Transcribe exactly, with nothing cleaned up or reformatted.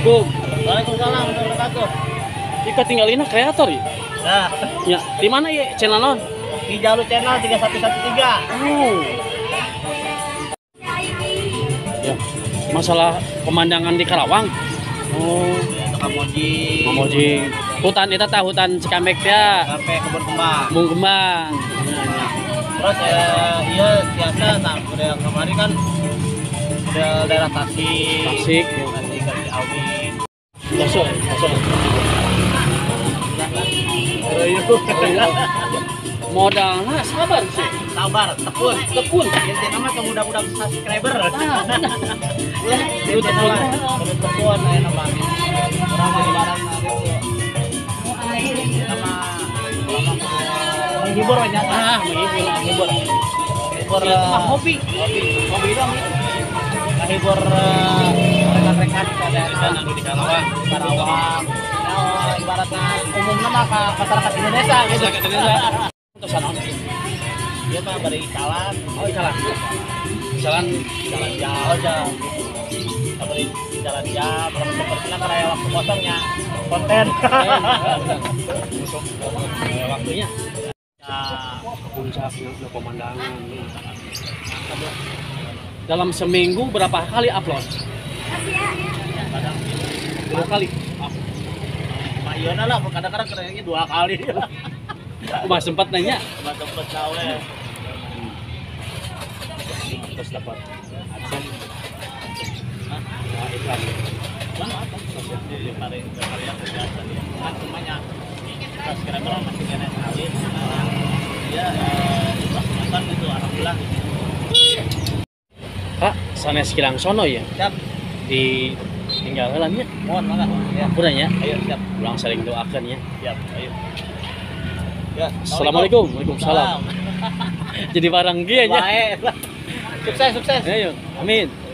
Assalamualaikum. Waalaikumsalam warahmatullahi wabarakatuh. Ika tinggalin kreator ya? Nah, Ya, di mana ya channel non? di Jalu Channel tiga satu satu tiga. Oh. Ya, masalah pemandangan di Karawang. Oh, Ya, tukang moji. Mamoji. Hutan itu tah hutan Cikamek ya. Sampai kebun kembang. Bung Kembang. Terus eh, iya biasa nah udah kemarin kan udah daerah Tasik. Tasik. Tasik ke Ciawi. Masuk, masuk. Modalnya sabar sih. Sabar, tekun. Tekun. Inti nama ke mudah-mudah subscriber. Ya, Itu tekun. Terus tekun aya nama. Urang mah ibarat nama menghibur aja. Ah, menghibur, menghibur. Menghibur Ya, itu mah hobi. hobi. Hobi dong. Menghibur eh, rekan-rekan ada di sana di Karawang. Karawang. Ya, ibaratnya umumnya mah ka masyarakat Indonesia gitu. Masyarakat Indonesia. Untuk sana. Dia mah bari jalan. Oh, jalan. Jalan Jalan jauh aja. Kita beri jalan jam. Kalau seperti kan kayak waktu kosongnya konten. Eh, waktunya. Nah, Puncaknya ada pemandangan. Dalam seminggu berapa kali upload? kadang Dua kali. Mak Iona lah, kadang-kadang kerjanya dua kali. Mas sempat nanya. Cuma tempat cawe. Terus dapat adsense. Nah, iklan. Jadi hari hari yang biasa dia. Kan semuanya. Terus kira-kira masih kena sawit. Ya, eh, itu alhamdulillah. Kak, sanes kilang sono ya Siap. di tinggal jalannya. Mohon mangga. Ya. Udah ya. Ayo siap. Ulang saling doakan ya. Siap. Ayo. Ya, Assalamualaikum. Waalaikumsalam. Jadi barang dia ya. Baik. Sukses, sukses. Ayo, amin.